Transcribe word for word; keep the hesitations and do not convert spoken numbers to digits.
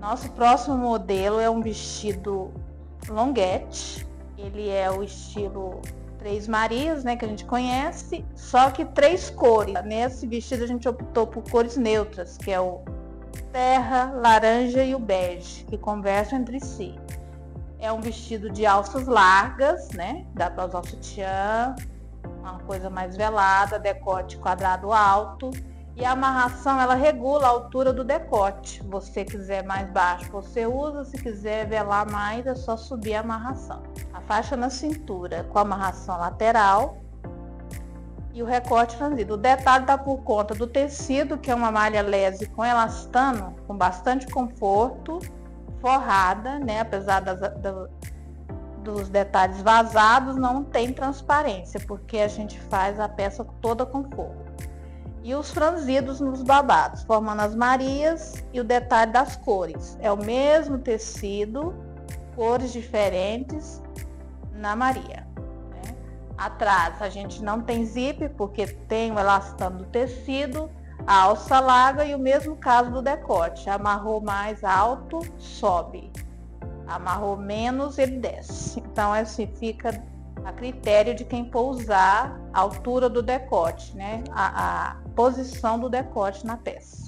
Nosso próximo modelo é um vestido longuete. Ele é o estilo Três Marias, né, que a gente conhece, só que três cores. Nesse vestido a gente optou por cores neutras, que é o terra, laranja e o bege, que conversam entre si. É um vestido de alças largas, né, dá para usar o sutiã, uma coisa mais velada, decote quadrado alto. E a amarração, ela regula a altura do decote. Se você quiser mais baixo, você usa. Se quiser velar mais, é só subir a amarração. A faixa na cintura com a amarração lateral e o recorte franzido. O detalhe está por conta do tecido, que é uma malha lese com elastano, com bastante conforto, forrada, né? Apesar das, das, dos detalhes vazados, não tem transparência, porque a gente faz a peça toda com forro. E os franzidos nos babados, formando as Marias e o detalhe das cores. É o mesmo tecido, cores diferentes na Maria. Né? Atrás a gente não tem zíper, porque tem o elastano do tecido, a alça larga e o mesmo caso do decote. Amarrou mais alto, sobe. Amarrou menos, ele desce. Então assim fica a critério de quem for usar a altura do decote, né? A, a posição do decote na peça.